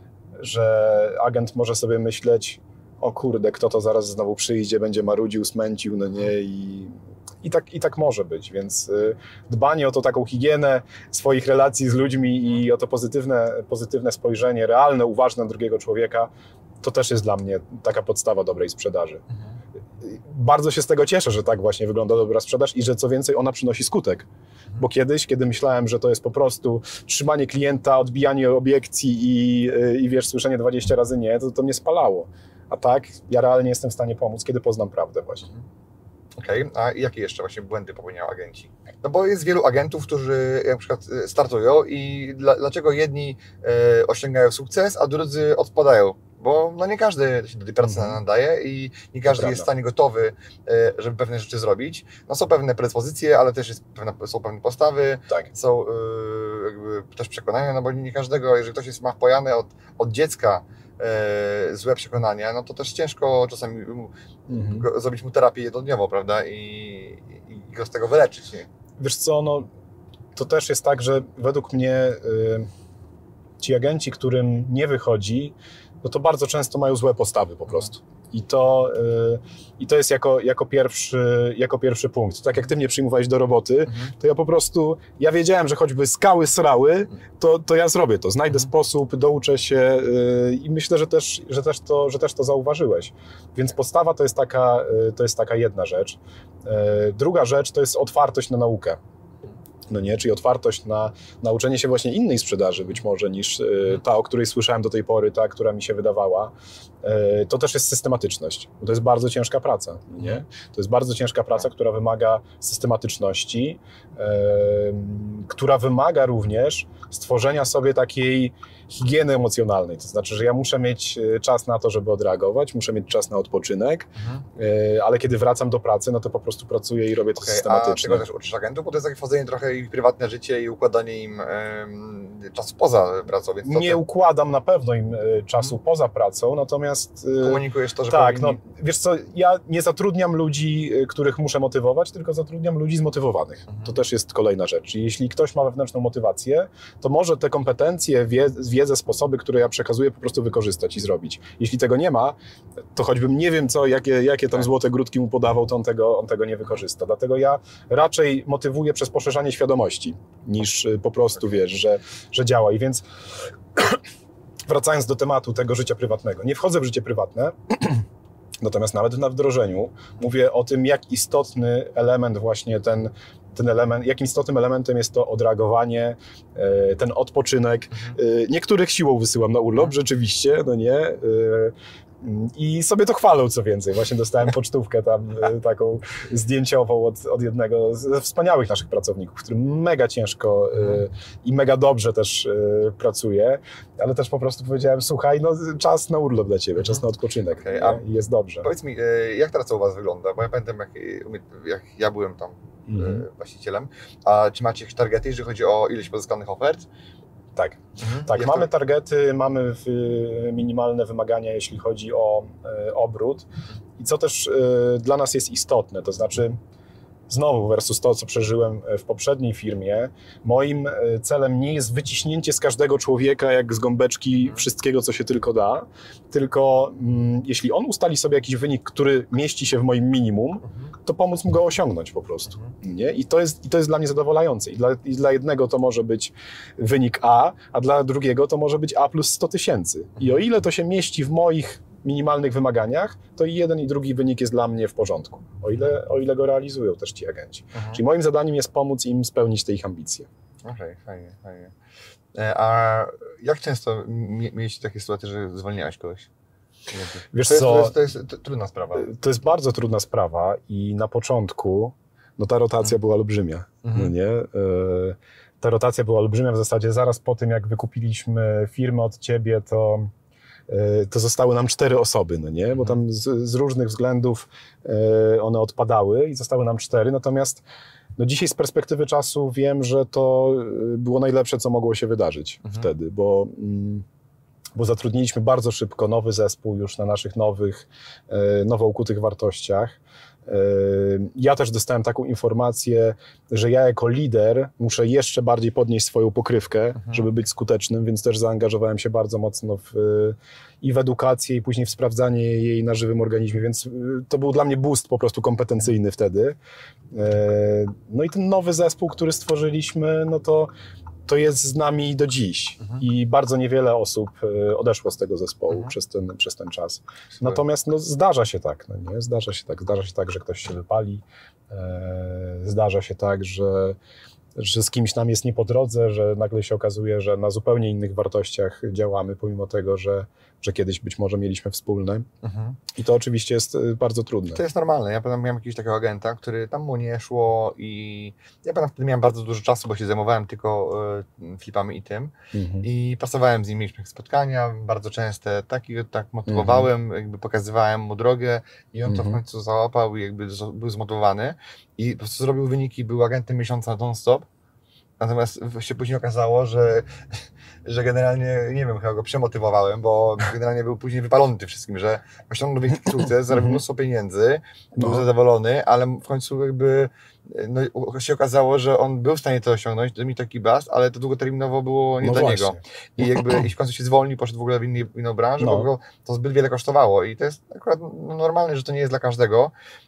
że agent może sobie myśleć, o kurde, kto to zaraz znowu przyjdzie, będzie marudził, smęcił, no nie? I, i, tak, i tak może być, więc y, dbanie o to taką higienę swoich relacji z ludźmi i o to pozytywne, pozytywne spojrzenie, realne, uważne na drugiego człowieka, to też jest dla mnie taka podstawa dobrej sprzedaży. Mhm. Bardzo się z tego cieszę, że tak właśnie wygląda dobra sprzedaż i że co więcej ona przynosi skutek. Bo kiedyś, kiedy myślałem, że to jest po prostu trzymanie klienta, odbijanie obiekcji i, i wiesz, słyszenie dwadzieścia razy nie, to, to mnie spalało. A tak, ja realnie jestem w stanie pomóc, kiedy poznam prawdę właśnie. Okej, okay. A jakie jeszcze właśnie błędy popełniają agenci? No bo jest wielu agentów, którzy na przykład startują i dla, dlaczego jedni e, osiągają sukces, a drudzy odpadają? Bo no nie każdy się do tej pracy mm-hmm. nadaje i nie każdy jest w stanie gotowy, żeby pewne rzeczy zrobić. No są pewne predyspozycje, ale też jest pewne, są pewne postawy, tak. są yy, jakby też przekonania, no bo nie każdego, jeżeli ktoś jest ma wpojany od, od dziecka yy, złe przekonania, no to też ciężko czasami mm-hmm. go, zrobić mu terapię jednodniową, prawda, i, i, i go z tego wyleczyć. Nie? Wiesz co, no to też jest tak, że według mnie yy, ci agenci, którym nie wychodzi, no to bardzo często mają złe postawy po prostu. I to, yy, i to jest jako, jako, pierwszy, jako pierwszy punkt. Tak jak ty mnie przyjmowałeś do roboty, mhm. to ja po prostu, ja wiedziałem, że choćby skały srały, to, to ja zrobię to, znajdę mhm. sposób, douczę się yy, i myślę, że też, że, też to, że też to zauważyłeś. Więc postawa to jest taka, yy, to jest taka jedna rzecz. Yy, druga rzecz to jest otwartość na naukę. No nie? Czyli otwartość na nauczenie się właśnie innej sprzedaży być może niż y, ta, o której słyszałem do tej pory, ta, która mi się wydawała. Y, to też jest systematyczność, bo to jest bardzo ciężka praca. Nie? To jest bardzo ciężka praca, która wymaga systematyczności, y, która wymaga również stworzenia sobie takiej higieny emocjonalnej. To znaczy, że ja muszę mieć czas na to, żeby odreagować, muszę mieć czas na odpoczynek, mhm. y, ale kiedy wracam do pracy, no to po prostu pracuję i robię to okay, systematycznie. A czego też uczysz agentów? Bo to jest takie wchodzenie trochę ich prywatne życie i układanie im czasu poza pracą. Więc nie to... układam na pewno im czasu hmm. poza pracą, natomiast... Komunikujesz to, że tak, powinni... no, wiesz co, ja nie zatrudniam ludzi, których muszę motywować, tylko zatrudniam ludzi zmotywowanych. Hmm. To też jest kolejna rzecz. Jeśli ktoś ma wewnętrzną motywację, to może te kompetencje, wiedzę, sposoby, które ja przekazuję, po prostu wykorzystać i zrobić. Jeśli tego nie ma, to choćbym nie wiem co, jakie, jakie tam tak. złote grudki mu podawał, to on tego, on tego nie wykorzysta. Dlatego ja raczej motywuję przez poszerzanie świadomości, niż po prostu, wiesz, że, że działa. I więc wracając do tematu tego życia prywatnego, nie wchodzę w życie prywatne, natomiast nawet na wdrożeniu mówię o tym, jak istotny element właśnie ten, ten element, jakim istotnym elementem jest to odreagowanie, ten odpoczynek. Niektórych siłą wysyłam na urlop, rzeczywiście, no nie, i sobie to chwalą, co więcej. Właśnie dostałem pocztówkę tam taką zdjęciową od, od jednego ze wspaniałych naszych pracowników, który mega ciężko y, i mega dobrze też y, pracuje, ale też po prostu powiedziałem, słuchaj, no czas na urlop dla ciebie, czas na odpoczynek. Okay, a jest dobrze. Powiedz mi, jak teraz u was wygląda? Bo ja pamiętam, jak, jak ja byłem tam mm. właścicielem, a czy macie jakieś targety, jeżeli chodzi o ilość pozyskanych ofert? Tak, mhm. tak. mamy to... targety, mamy minimalne wymagania, jeśli chodzi o e, obrót. I co też e, dla nas jest istotne, to znaczy znowu versus to, co przeżyłem w poprzedniej firmie, moim celem nie jest wyciśnięcie z każdego człowieka, jak z gąbeczki, wszystkiego, co się tylko da, tylko mm, jeśli on ustali sobie jakiś wynik, który mieści się w moim minimum, to pomóc mu go osiągnąć po prostu. Nie? I, to jest, I to jest dla mnie zadowalające. I dla, I dla jednego to może być wynik A, a dla drugiego to może być A plus sto tysięcy. I o ile to się mieści w moich minimalnych wymaganiach, to i jeden i drugi wynik jest dla mnie w porządku, o ile, o ile go realizują też ci agenci. Mhm. Czyli moim zadaniem jest pomóc im spełnić te ich ambicje. Okej, okay, fajnie, fajnie. A jak często mieliście takie sytuacje, że zwolniałeś kogoś? Wiesz to jest, co, to jest, to jest, to jest trudna sprawa. To jest bardzo trudna sprawa i na początku no ta rotacja mhm. była olbrzymia. Mhm. No nie? Ta rotacja była olbrzymia w zasadzie zaraz po tym, jak wykupiliśmy firmę od ciebie, to to zostały nam cztery osoby, no nie? Bo tam z, z różnych względów one odpadały i zostały nam cztery, natomiast no dzisiaj z perspektywy czasu wiem, że to było najlepsze, co mogło się wydarzyć mhm. wtedy, bo, bo zatrudniliśmy bardzo szybko nowy zespół już na naszych nowych, nowo ukutych wartościach. Ja też dostałem taką informację, że ja jako lider muszę jeszcze bardziej podnieść swoją pokrywkę, mhm. żeby być skutecznym, więc też zaangażowałem się bardzo mocno w, i w edukację, i później w sprawdzanie jej na żywym organizmie, więc to był dla mnie boost po prostu kompetencyjny wtedy. No i ten nowy zespół, który stworzyliśmy, no to to jest z nami do dziś mhm. i bardzo niewiele osób odeszło z tego zespołu mhm. przez, ten, przez ten czas. Super. Natomiast no, zdarza się tak, no nie? Zdarza się tak, zdarza się tak, że ktoś się wypali, e, zdarza się tak, że, że z kimś nam jest nie po drodze, że nagle się okazuje, że na zupełnie innych wartościach działamy, pomimo tego, że, że kiedyś być może mieliśmy wspólne. Mhm. I to oczywiście jest bardzo trudne. To jest normalne. Ja pamiętam, miałem jakiegoś takiego agenta, który tam mu nie szło i ja pamiętam, wtedy miałem bardzo dużo czasu, bo się zajmowałem tylko y, flipami i tym. Mhm. I pracowałem z nim, mieliśmy spotkania bardzo częste, tak i tak motywowałem, mhm. jakby pokazywałem mu drogę i on mhm. to w końcu załapał i jakby był zmotywowany. I po prostu zrobił wyniki, był agentem miesiąca non-stop. Natomiast się później okazało, że, że generalnie, nie wiem, chyba go przemotywowałem, bo generalnie był później wypalony tym wszystkim, że osiągnął wielki sukces, zarobił mnóstwo pieniędzy, był no. zadowolony, ale w końcu jakby no, się okazało, że on był w stanie to osiągnąć, to mi taki bast, ale to długoterminowo było nie no dla właśnie. niego. I jakby i w końcu się zwolnił, poszedł w ogóle w, inny, w inną branżę, no. bo go to zbyt wiele kosztowało i to jest akurat no, normalne, że to nie jest dla każdego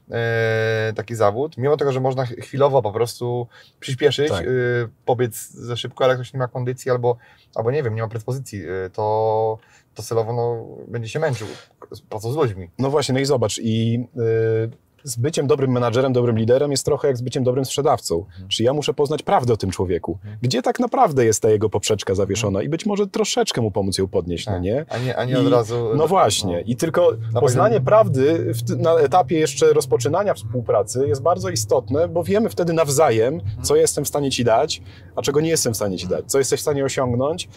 e, taki zawód, mimo tego, że można chwilowo po prostu przyspieszyć, tak. e, pobiec za szybko, ale jak ktoś nie ma kondycji albo, albo nie wiem, nie ma predyspozycji, e, to to celowo no, będzie się męczył pracą z ludźmi. No właśnie, no i zobacz, i yy, z byciem dobrym menadżerem, dobrym liderem jest trochę jak z byciem dobrym sprzedawcą. Hmm. Czyli ja muszę poznać prawdę o tym człowieku. Hmm. Gdzie tak naprawdę jest ta jego poprzeczka zawieszona hmm. i być może troszeczkę mu pomóc ją podnieść, no nie? A nie, a nie I, od razu... No właśnie. No. I tylko poznanie prawdy w, na etapie jeszcze rozpoczynania współpracy jest bardzo istotne, bo wiemy wtedy nawzajem, hmm. co jestem w stanie ci dać, a czego nie jestem w stanie ci dać, co jesteś w stanie osiągnąć.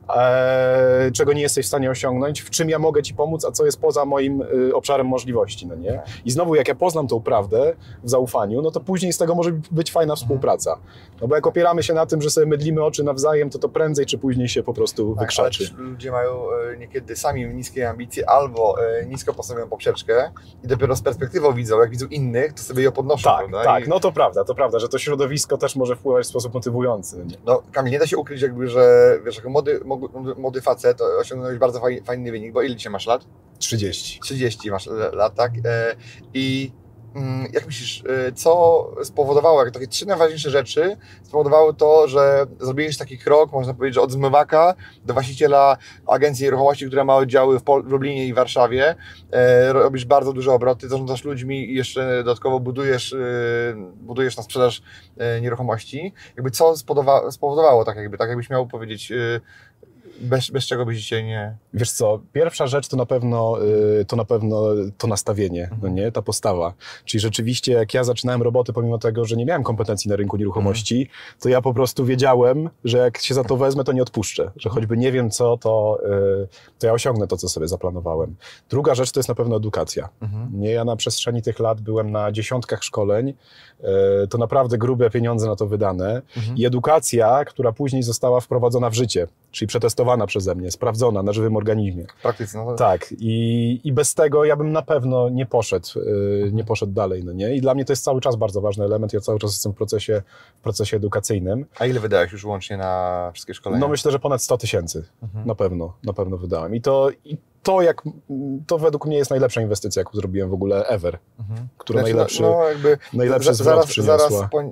e, czego nie jesteś w stanie osiągnąć, w czym ja mogę ci pomóc, a co jest poza moim y, obszarem możliwości, no nie? I znowu jak ja poznam tą prawdę w zaufaniu, no to później z tego może być fajna współpraca. No bo jak opieramy się na tym, że sobie mydlimy oczy nawzajem, to to prędzej czy później się po prostu tak, wykrzaczy. Ale też ludzie mają e, niekiedy sami niskie ambicje albo e, nisko postawioną poprzeczkę i dopiero z perspektywą widzą, jak widzą innych, to sobie ją podnoszą. Tak, prawda? tak, I... no to prawda, to prawda, że to środowisko też może wpływać w sposób motywujący. Nie? No Kamil, nie da się ukryć jakby, że wiesz, jako młody, młody facet osiągnąłeś bardzo fajny, fajny wynik, bo ile dzisiaj masz lat? trzydzieści. trzydzieści masz lat, tak? E, I jak myślisz, co spowodowało, jak takie trzy najważniejsze rzeczy spowodowały to, że zrobiłeś taki krok, można powiedzieć, że od zmywaka do właściciela agencji nieruchomości, która ma oddziały w, Pol w Lublinie i Warszawie, e, robisz bardzo duże obroty, zarządzasz ludźmi i jeszcze dodatkowo budujesz, e, budujesz na sprzedaż e, nieruchomości. Jakby co spowodowało, tak jakby, tak jakbyś miał powiedzieć, e, Bez, bez czego byś dzisiaj nie... Wiesz co, pierwsza rzecz to na pewno to, na pewno to nastawienie, mhm. no nie? Ta postawa. Czyli rzeczywiście jak ja zaczynałem roboty, pomimo tego, że nie miałem kompetencji na rynku nieruchomości, mhm. to ja po prostu wiedziałem, że jak się za to wezmę, to nie odpuszczę. Że choćby nie wiem co, to, to ja osiągnę to, co sobie zaplanowałem. Druga rzecz to jest na pewno edukacja. Mhm. Nie, ja na przestrzeni tych lat byłem na dziesiątkach szkoleń, to naprawdę grube pieniądze na to wydane mhm. i edukacja, która później została wprowadzona w życie, czyli przetestowana przeze mnie, sprawdzona na żywym organizmie. W praktyce, no. Tak. I, i bez tego ja bym na pewno nie poszedł, yy, nie poszedł dalej, no nie? I dla mnie to jest cały czas bardzo ważny element. Ja cały czas jestem w procesie, w procesie edukacyjnym. A ile wydałeś już łącznie na wszystkie szkolenia? No myślę, że ponad sto tysięcy. Mhm. Na pewno, na pewno wydałem. I to, i to, jak, to według mnie jest najlepsza inwestycja, jaką zrobiłem w ogóle ever. Mhm. Która znaczy, najlepszy, no, jakby najlepszy za, zwrot zaraz, przyniosła. Zaraz po,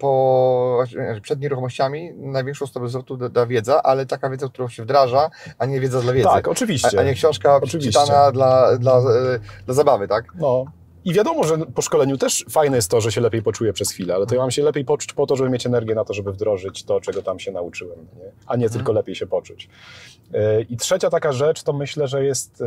po, przed nieruchomościami największą stopę zwrotu da, da wiedza, ale taka wiedza, którą się wdraża, a nie wiedza dla wiedzy. Tak, oczywiście. A, a nie książka oczywiście. przeczytana dla, dla, dla zabawy, tak? No. I wiadomo, że po szkoleniu też fajne jest to, że się lepiej poczuję przez chwilę, ale to ja mam się lepiej poczuć po to, żeby mieć energię na to, żeby wdrożyć to, czego tam się nauczyłem, nie? A nie tylko lepiej się poczuć. I trzecia taka rzecz, to myślę, że jest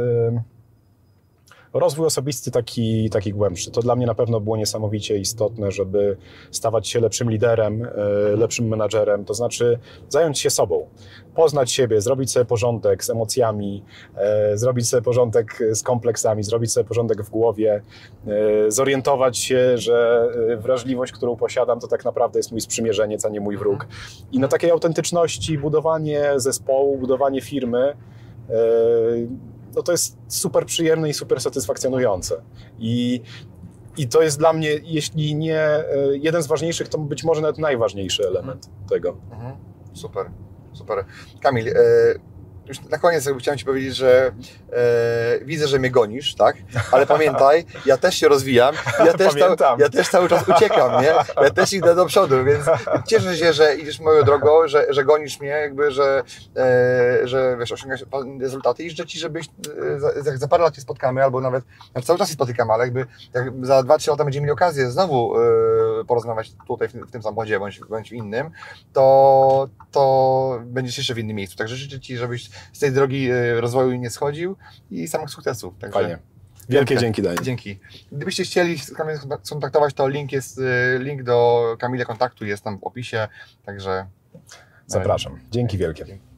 rozwój osobisty taki, taki głębszy. To dla mnie na pewno było niesamowicie istotne, żeby stawać się lepszym liderem, lepszym menadżerem, to znaczy zająć się sobą, poznać siebie, zrobić sobie porządek z emocjami, zrobić sobie porządek z kompleksami, zrobić sobie porządek w głowie, zorientować się, że wrażliwość, którą posiadam, to tak naprawdę jest mój sprzymierzeniec, a nie mój wróg. I na takiej autentyczności budowanie zespołu, budowanie firmy, no to jest super przyjemne i super satysfakcjonujące. I, i to jest dla mnie, jeśli nie jeden z ważniejszych, to być może nawet najważniejszy element tego. Mhm. Super, super. Kamil, e, już na koniec jakby chciałem Ci powiedzieć, że e, widzę, że mnie gonisz, tak? Ale pamiętaj, ja też się rozwijam, ja też, ta, ja też cały czas uciekam, nie? Ja też idę do przodu, więc cieszę się, że idziesz moją drogą, że, że gonisz mnie, jakby, że, e, że wiesz, osiągasz rezultaty i życzę Ci, żebyś e, za, za parę lat się spotkamy, albo nawet, nawet cały czas się spotykamy, ale jakby jak za dwa trzy lata będziemy mieli okazję znowu e, porozmawiać tutaj w, w tym samochodzie, bądź, bądź w innym, to, to będziesz jeszcze w innym miejscu. Także życzę Ci, żebyś z tej drogi rozwoju nie schodził i samych sukcesów. Także fajnie. Wielkie dzięki, Daniel. Dzięki. Gdybyście chcieli z Kamilem skontaktować, to link jest, link do Kamila kontaktu jest tam w opisie, także zapraszam. Dzięki wielkie.